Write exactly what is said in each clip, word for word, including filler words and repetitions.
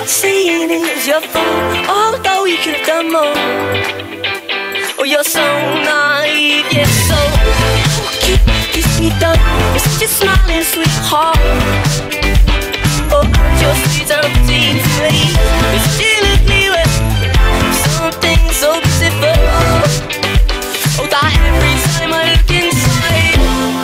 Saying it was your fault, although we could have done more. Oh, you're so naive, yes, so cute, kiss me down with such a smiling sweetheart. Oh, your sweet empty to eat, but still at me with something so beautiful. Oh, that every time I look inside,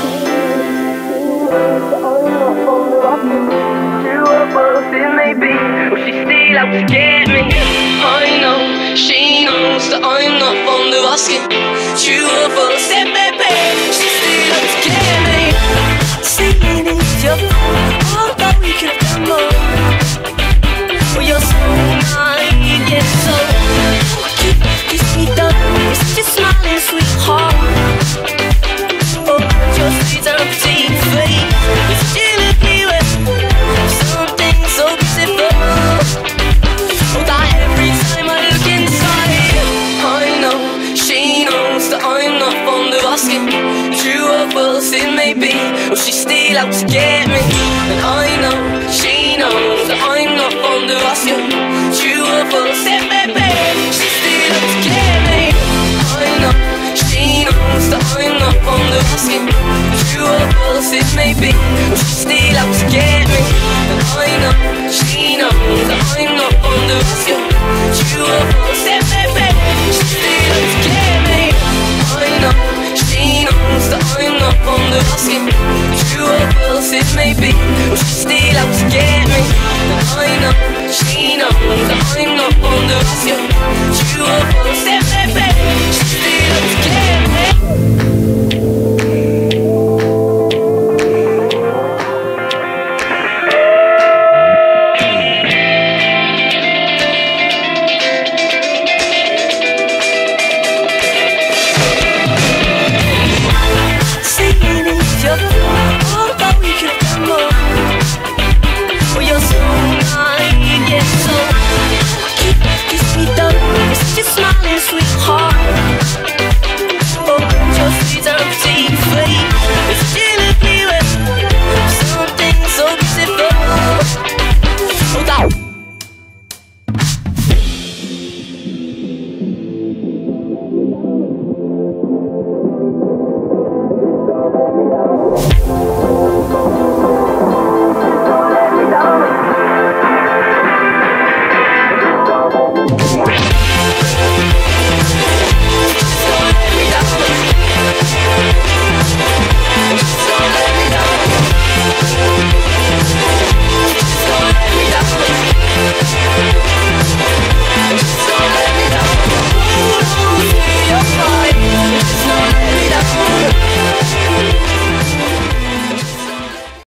it may be, or she's still out to get me. I know, she knows that I'm not fond of asking. True or false, baby, she's still out to get me. Saying it's your fault, although we could have done more. Oh, you're so naive, yes, so cute, kiss me down with such a smiling sweetheart. Oh, your sweet empty face, but still at me with something so beautiful. Oh, that every time I look inside, I know, she knows that I'm not fond of asking. True or false it may be, or she's still out to get me. And I know, she knows that I'm not fond of asking.